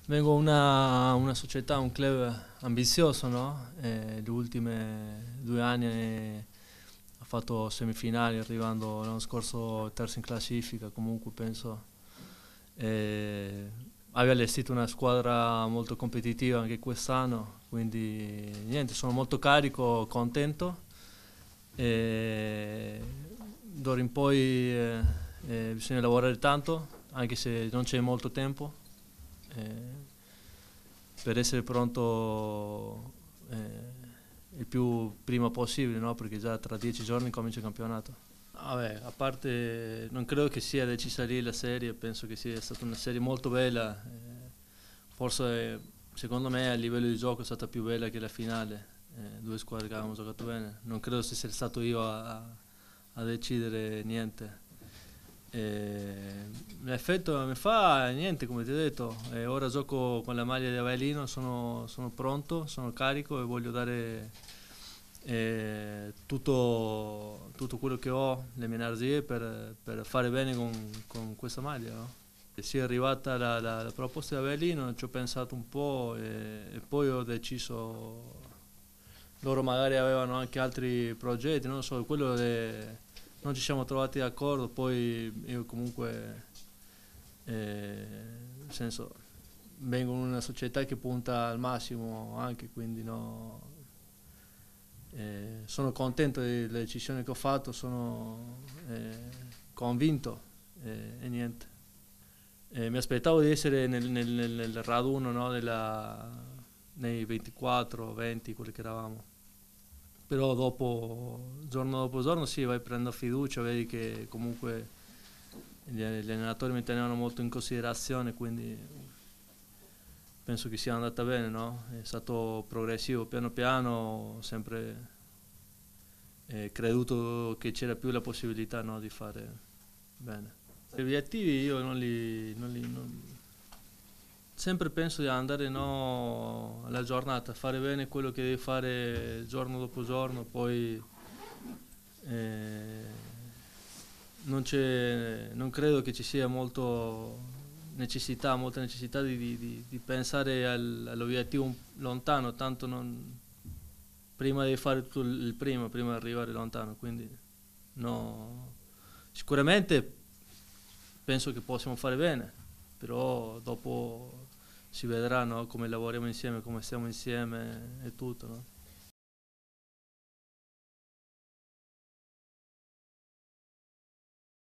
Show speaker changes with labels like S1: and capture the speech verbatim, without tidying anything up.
S1: Vengo da una, una società, un club ambizioso, no? Eh, gli ultimi due anni eh, ha fatto semifinali, arrivando l'anno scorso terzo in classifica, comunque penso. Eh, aveva allestito una squadra molto competitiva anche quest'anno, quindi niente, sono molto carico, contento. E d'ora in poi eh, eh, bisogna lavorare tanto, anche se non c'è molto tempo, eh, per essere pronto eh, il più prima possibile, no? Perché già tra dieci giorni comincia il campionato. Vabbè, a parte, non credo che sia decisa lì la serie, penso che sia stata una serie molto bella, eh, forse secondo me a livello di gioco è stata più bella che la finale, eh, due squadre che avevamo giocato bene, non credo sia stato io a, a decidere niente. Eh, l'effetto mi fa niente, come ti ho detto, eh, ora gioco con la maglia di Avellino, sono, sono pronto, sono carico e voglio dare eh, tutto, tutto quello che ho, le mie energie per, per fare bene con, con questa maglia, no? E sia arrivata la, la, la proposta di Avellino, ci ho pensato un po' e, e poi ho deciso, loro magari avevano anche altri progetti, non lo so, quello de, non ci siamo trovati d'accordo, poi io comunque, eh, nel senso, vengo in una società che punta al massimo anche, quindi no, eh, sono contento delle decisioni che ho fatto, sono eh, convinto eh, e niente. Eh, mi aspettavo di essere nel, nel, nel raduno, no, della, nei ventiquattro venti, quelli che eravamo. Però dopo, giorno dopo giorno, sì, vai prendendo fiducia, vedi che comunque gli, gli allenatori mi tenevano molto in considerazione, quindi penso che sia andata bene, no? È stato progressivo, piano piano, sempre eh, creduto che c'era più la possibilità, no, di fare bene. Gli obiettivi io non li... Non li non... Sempre penso di andare, no, alla giornata, fare bene quello che devi fare giorno dopo giorno, poi eh, non, c'è, non credo che ci sia molto necessità, molta necessità di, di, di pensare al, all'obiettivo lontano, tanto non, prima devi fare tutto il primo, prima di arrivare lontano, quindi no, sicuramente penso che possiamo fare bene, però dopo si vedrà, no, come lavoriamo insieme, come stiamo insieme e tutto, no?